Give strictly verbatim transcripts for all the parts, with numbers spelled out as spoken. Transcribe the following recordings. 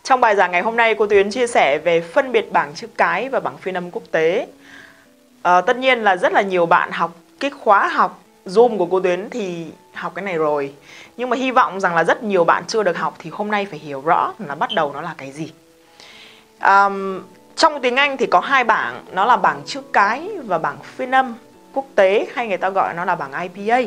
Trong bài giảng ngày hôm nay, cô Tuyến chia sẻ về phân biệt bảng chữ cái và bảng phiên âm quốc tế. À, tất nhiên là rất là nhiều bạn học cái khóa học Zoom của cô Tuyến thì học cái này rồi. Nhưng mà hy vọng rằng là rất nhiều bạn chưa được học thì hôm nay phải hiểu rõ là bắt đầu nó là cái gì. À, trong tiếng Anh thì có hai bảng, nó là bảng chữ cái và bảng phiên âm quốc tế, hay người ta gọi nó là bảng I P A.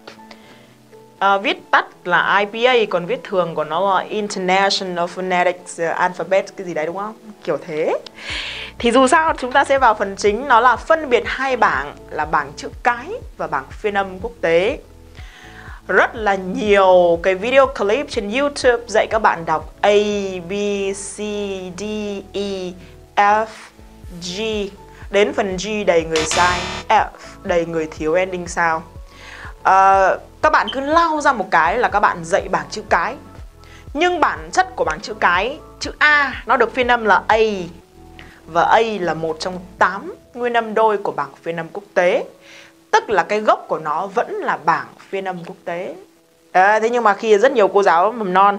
À, viết tắt là I P A, còn viết thường của nó là International Phonetic Alphabet cái gì đấy, đúng không? Kiểu thế. Thì dù sao chúng ta sẽ vào phần chính, nó là phân biệt hai bảng là bảng chữ cái và bảng phiên âm quốc tế. Rất là nhiều cái video clip trên YouTube dạy các bạn đọc A, B, C, D, E, F, G. Đến phần G đầy người sai, F đầy người thiếu ending sound. À, các bạn cứ lao ra một cái là các bạn dạy bảng chữ cái. Nhưng bản chất của bảng chữ cái, chữ A nó được phiên âm là A, và A là một trong tám nguyên âm đôi của bảng phiên âm quốc tế. Tức là cái gốc của nó vẫn là bảng phiên âm quốc tế. À, thế nhưng mà khi rất nhiều cô giáo mầm non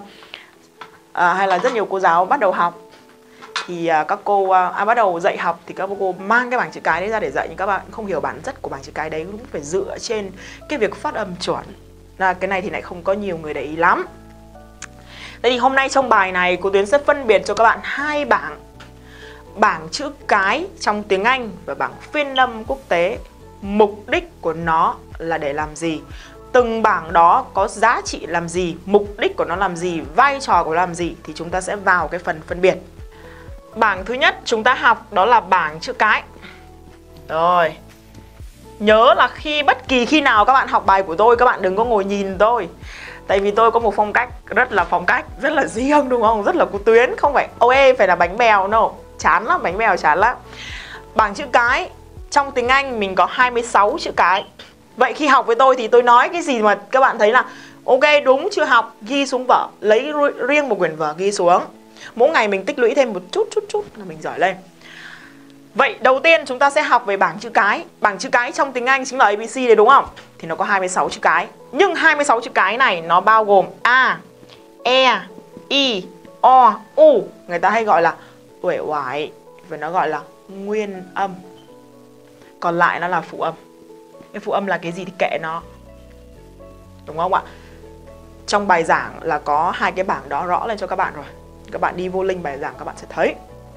à, hay là rất nhiều cô giáo bắt đầu học thì à, các cô à, bắt đầu dạy học thì các cô mang cái bảng chữ cái đấy ra để dạy, nhưng các bạn không hiểu bản chất của bảng chữ cái đấy, cũng phải dựa trên cái việc phát âm chuẩn. À, cái này thì lại không có nhiều người để ý lắm. Thế thì hôm nay trong bài này cô Tuyến sẽ phân biệt cho các bạn hai bảng, bảng chữ cái trong tiếng Anh và bảng phiên âm quốc tế. Mục đích của nó là để làm gì? Từng bảng đó có giá trị làm gì? Mục đích của nó làm gì? Vai trò của nó làm gì? Thì chúng ta sẽ vào cái phần phân biệt. Bảng thứ nhất chúng ta học đó là bảng chữ cái. Rồi, nhớ là khi bất kỳ khi nào các bạn học bài của tôi, các bạn đừng có ngồi nhìn tôi. Tại vì tôi có một phong cách rất là phong cách, rất là riêng, đúng không? Rất là cô Tuyến, không phải ôi phải là bánh bèo, no. Chán lắm, bánh bèo chán lắm. Bảng chữ cái, trong tiếng Anh mình có hai mươi sáu chữ cái. Vậy khi học với tôi thì tôi nói cái gì mà các bạn thấy là ok, đúng chưa học, ghi xuống vở, lấy riêng một quyển vở ghi xuống. Mỗi ngày mình tích lũy thêm một chút chút chút là mình giỏi lên. Vậy đầu tiên chúng ta sẽ học về bảng chữ cái. Bảng chữ cái trong tiếng Anh chính là A B C đấy, đúng không? Thì nó có hai mươi sáu chữ cái. Nhưng hai mươi sáu chữ cái này nó bao gồm A, E, I, O, U. Người ta hay gọi là uể oải, và nó gọi là nguyên âm. Còn lại nó là phụ âm. Cái phụ âm là cái gì thì kệ nó, đúng không ạ? Trong bài giảng là có hai cái bảng đó rõ lên cho các bạn rồi. Các bạn đi vô link bài giảng các bạn sẽ thấy.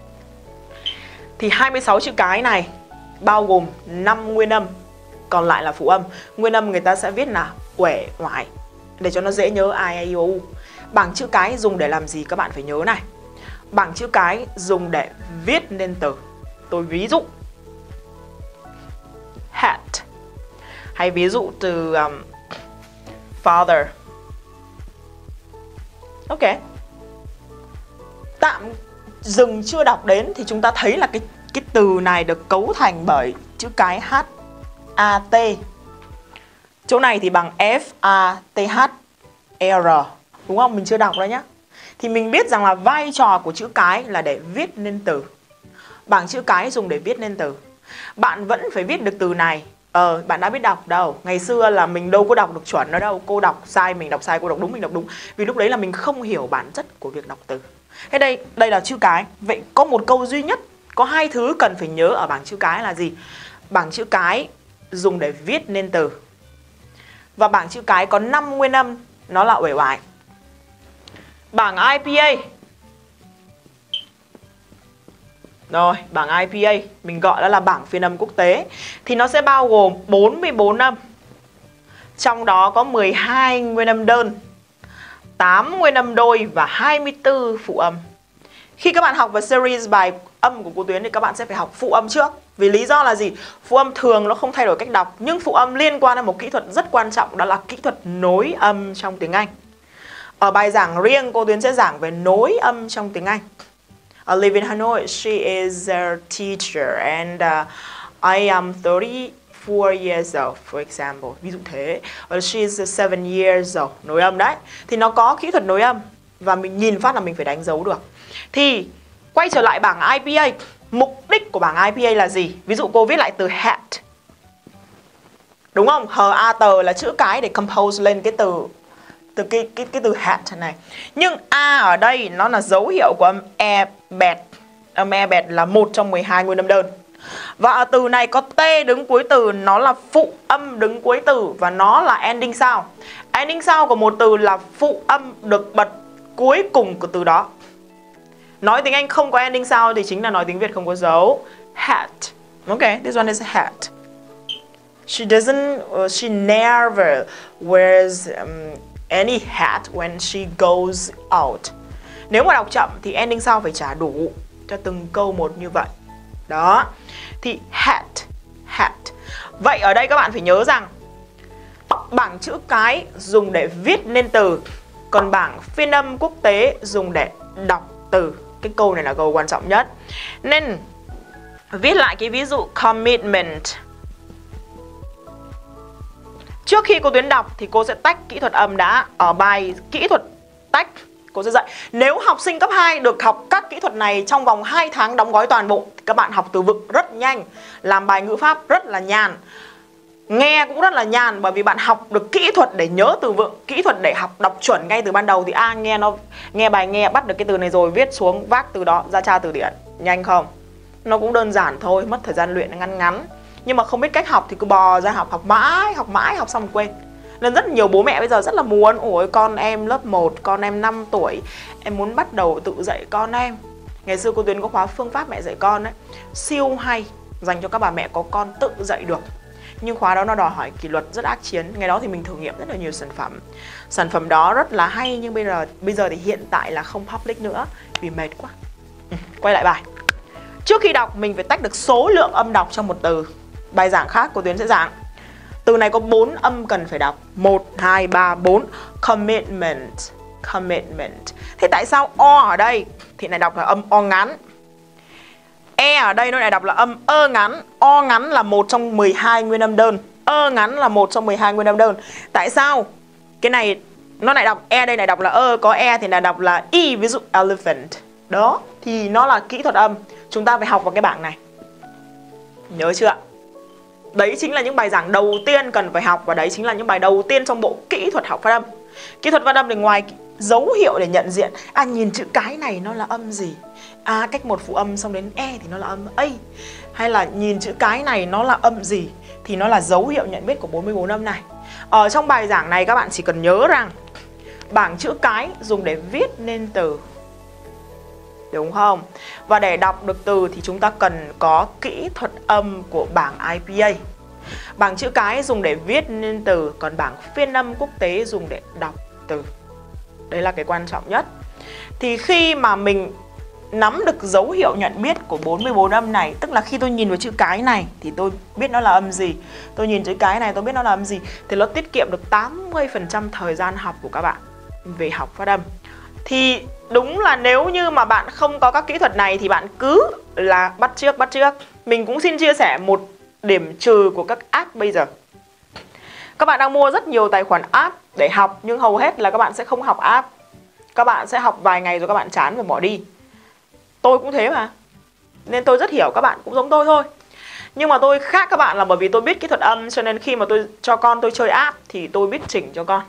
Thì hai mươi sáu chữ cái này bao gồm năm nguyên âm, còn lại là phụ âm. Nguyên âm người ta sẽ viết là uể oải để cho nó dễ nhớ, I, A, I, O, U. Bảng chữ cái dùng để làm gì các bạn phải nhớ này. Bảng chữ cái dùng để viết nên từ. Tôi ví dụ hat, hay ví dụ từ um, father. Ok, tạm dừng chưa đọc đến thì chúng ta thấy là cái, cái từ này được cấu thành bởi chữ cái H, A, T. Chỗ này thì bằng F, A, T, H, R, đúng không? Mình chưa đọc đấy nhá. Thì mình biết rằng là vai trò của chữ cái là để viết nên từ. Bảng chữ cái dùng để viết nên từ. Bạn vẫn phải viết được từ này. Ờ, bạn đã biết đọc đâu. Ngày xưa là mình đâu có đọc được chuẩn nó đâu. Cô đọc sai, mình đọc sai, cô đọc đúng, mình đọc đúng. Vì lúc đấy là mình không hiểu bản chất của việc đọc từ. Thế đây, đây là chữ cái. Vậy có một câu duy nhất, có hai thứ cần phải nhớ ở bảng chữ cái là gì? Bảng chữ cái dùng để viết nên từ. Và bảng chữ cái có năm nguyên âm, nó là uể oải. Bảng I P A. Rồi, bảng I P A mình gọi nó là bảng phiên âm quốc tế. Thì nó sẽ bao gồm bốn mươi bốn âm. Trong đó có mười hai nguyên âm đơn, tám nguyên âm đôi và hai mươi tư phụ âm. Khi các bạn học về series bài âm của cô Tuyến thì các bạn sẽ phải học phụ âm trước. Vì lý do là gì? Phụ âm thường nó không thay đổi cách đọc, nhưng phụ âm liên quan đến một kỹ thuật rất quan trọng, đó là kỹ thuật nối âm trong tiếng Anh. Ở bài giảng riêng cô Tuyến sẽ giảng về nối âm trong tiếng Anh. I live in Hanoi, she is a teacher and uh, I am thirty-four years old, for example. Ví dụ thế. Or she is seven years old. Nối âm đấy. Thì nó có kỹ thuật nối âm. Và mình nhìn phát là mình phải đánh dấu được. Thì quay trở lại bảng I P A. Mục đích của bảng I P A là gì? Ví dụ cô viết lại từ hat, đúng không? H A T là chữ cái để compose lên cái từ từ cái cái cái từ hat này. Nhưng a ở đây nó là dấu hiệu của âm e bẹt. Âm e bẹt là một trong mười hai nguyên âm đơn. Và ở từ này có t đứng cuối từ, nó là phụ âm đứng cuối từ và nó là ending sound. Ending sound của một từ là phụ âm được bật cuối cùng của từ đó. Nói tiếng Anh không có ending sound thì chính là nói tiếng Việt không có dấu. Hat. Okay, this one is a hat. She doesn't, uh, she never wears um, any hat when she goes out. Nếu mà đọc chậm thì ending sound phải trả đủ cho từng câu một như vậy. Đó. Thì hat, hat. Vậy ở đây các bạn phải nhớ rằng bảng chữ cái dùng để viết nên từ, còn bảng phiên âm quốc tế dùng để đọc từ. Cái câu này là câu quan trọng nhất. Nên viết lại cái ví dụ commitment. Trước khi cô Tuyến đọc thì cô sẽ tách kỹ thuật âm đã. Ở bài kỹ thuật tách cô sẽ dạy. Nếu học sinh cấp hai được học các kỹ thuật này trong vòng hai tháng đóng gói toàn bộ thì các bạn học từ vựng rất nhanh, làm bài ngữ pháp rất là nhàn, nghe cũng rất là nhàn, bởi vì bạn học được kỹ thuật để nhớ từ vựng, kỹ thuật để học đọc chuẩn ngay từ ban đầu. Thì a à, nghe nó nghe bài nghe bắt được cái từ này rồi, viết xuống vác từ đó ra tra từ điển. Nhanh không? Nó cũng đơn giản thôi, mất thời gian luyện ngắn ngắn. Nhưng mà không biết cách học thì cứ bò ra học, học mãi, học mãi, học xong rồi quên. Nên rất nhiều bố mẹ bây giờ rất là muốn, ôi con em lớp một, con em năm tuổi, em muốn bắt đầu tự dạy con em. Ngày xưa cô Tuyến có khóa phương pháp mẹ dạy con ấy, siêu hay, dành cho các bà mẹ có con tự dạy được. Nhưng khóa đó nó đòi hỏi kỷ luật rất ác chiến. Ngày đó thì mình thử nghiệm rất là nhiều sản phẩm. Sản phẩm đó rất là hay, nhưng bây giờ bây giờ thì hiện tại là không public nữa vì mệt quá. Ừ, quay lại bài. Trước khi đọc mình phải tách được số lượng âm đọc trong một từ. Bài giảng khác cô Tuyến sẽ giảng. Từ này có bốn âm cần phải đọc. một, hai, ba, bốn. Commitment. Commitment. Thế tại sao O ở đây thì này đọc là âm O ngắn. E ở đây nó lại đọc là âm ơ ngắn. O ngắn là một trong mười hai nguyên âm đơn. Ơ ngắn là một trong mười hai nguyên âm đơn. Tại sao? Cái này nó lại đọc E đây này đọc là ơ, có E thì là đọc là Y, ví dụ elephant. Đó, thì nó là kỹ thuật âm. Chúng ta phải học vào cái bảng này. Nhớ chưa ạ? Đấy chính là những bài giảng đầu tiên cần phải học. Và đấy chính là những bài đầu tiên trong bộ kỹ thuật học phát âm. Kỹ thuật phát âm thì ngoài dấu hiệu để nhận diện, à nhìn chữ cái này nó là âm gì, à cách một phụ âm xong đến E thì nó là âm A, hay là nhìn chữ cái này nó là âm gì thì nó là dấu hiệu nhận biết của bốn mươi bốn âm này. Ở trong bài giảng này các bạn chỉ cần nhớ rằng bảng chữ cái dùng để viết nên từ, đúng không? Và để đọc được từ thì chúng ta cần có kỹ thuật âm của bảng I P A. Bảng chữ cái dùng để viết nên từ, còn bảng phiên âm quốc tế dùng để đọc từ. Đấy là cái quan trọng nhất. Thì khi mà mình nắm được dấu hiệu nhận biết của bốn mươi bốn âm này, tức là khi tôi nhìn vào chữ cái này thì tôi biết nó là âm gì, tôi nhìn chữ cái này tôi biết nó là âm gì, thì nó tiết kiệm được tám mươi phần trăm thời gian học của các bạn về học phát âm. Thì đúng là nếu như mà bạn không có các kỹ thuật này thì bạn cứ là bắt chước bắt chước. Mình cũng xin chia sẻ một điểm trừ của các app bây giờ. Các bạn đang mua rất nhiều tài khoản app để học, nhưng hầu hết là các bạn sẽ không học app. Các bạn sẽ học vài ngày rồi các bạn chán và bỏ đi. Tôi cũng thế mà. Nên tôi rất hiểu các bạn cũng giống tôi thôi. Nhưng mà tôi khác các bạn là bởi vì tôi biết kỹ thuật âm, cho nên khi mà tôi cho con tôi chơi app thì tôi biết chỉnh cho con.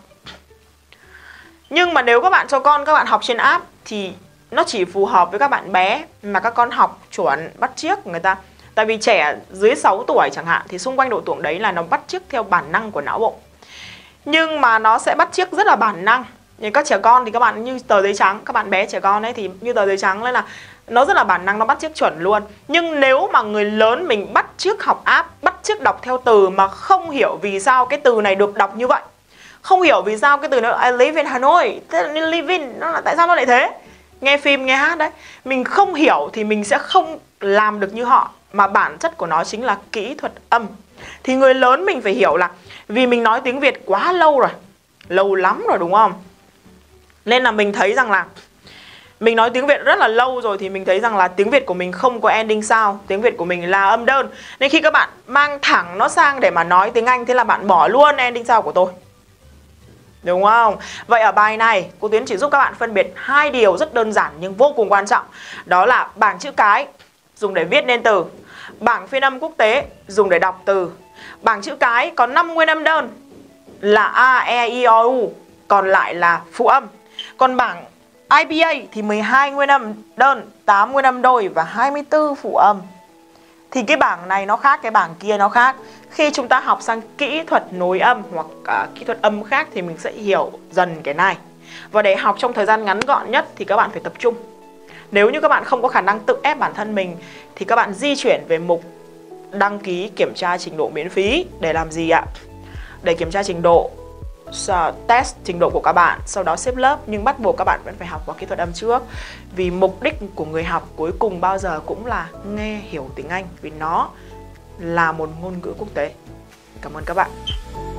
Nhưng mà nếu các bạn cho con các bạn học trên app thì nó chỉ phù hợp với các bạn bé mà các con học chuẩn bắt chước người ta. Tại vì trẻ dưới sáu tuổi chẳng hạn thì xung quanh độ tuổi đấy là nó bắt chước theo bản năng của não bộ. Nhưng mà nó sẽ bắt chước rất là bản năng. Như các trẻ con thì các bạn như tờ giấy trắng, các bạn bé trẻ con ấy thì như tờ giấy trắng, nên là nó rất là bản năng, nó bắt chước chuẩn luôn. Nhưng nếu mà người lớn mình bắt chước học app, bắt chước đọc theo từ mà không hiểu vì sao cái từ này được đọc như vậy, không hiểu vì sao cái từ nó I live in Hà Nội, thế là live in, nó là tại sao nó lại thế? Nghe phim, nghe hát đấy. Mình không hiểu thì mình sẽ không làm được như họ. Mà bản chất của nó chính là kỹ thuật âm. Thì người lớn mình phải hiểu là vì mình nói tiếng Việt quá lâu rồi, lâu lắm rồi đúng không? Nên là mình thấy rằng là mình nói tiếng Việt rất là lâu rồi thì mình thấy rằng là tiếng Việt của mình không có ending sound, tiếng Việt của mình là âm đơn. Nên khi các bạn mang thẳng nó sang để mà nói tiếng Anh, thế là bạn bỏ luôn ending sound của tôi, đúng không? Vậy ở bài này cô Tuyến chỉ giúp các bạn phân biệt hai điều rất đơn giản nhưng vô cùng quan trọng. Đó là bảng chữ cái dùng để viết nên từ, bảng phiên âm quốc tế dùng để đọc từ. Bảng chữ cái có năm nguyên âm đơn là A, E, I, O, U. còn lại là phụ âm. Còn bảng i bê a thì mười hai nguyên âm đơn, tám nguyên âm đôi và hai mươi tư phụ âm. Thì cái bảng này nó khác, cái bảng kia nó khác. Khi chúng ta học sang kỹ thuật nối âm hoặc uh, kỹ thuật âm khác thì mình sẽ hiểu dần cái này. Và để học trong thời gian ngắn gọn nhất thì các bạn phải tập trung. Nếu như các bạn không có khả năng tự ép bản thân mình thì các bạn di chuyển về mục đăng ký kiểm tra trình độ miễn phí. Để làm gì ạ? Để kiểm tra trình độ, test trình độ của các bạn, sau đó xếp lớp. Nhưng bắt buộc các bạn vẫn phải học qua kỹ thuật âm trước. Vì mục đích của người học cuối cùng bao giờ cũng là nghe hiểu tiếng Anh, vì nó là một ngôn ngữ quốc tế. Cảm ơn các bạn.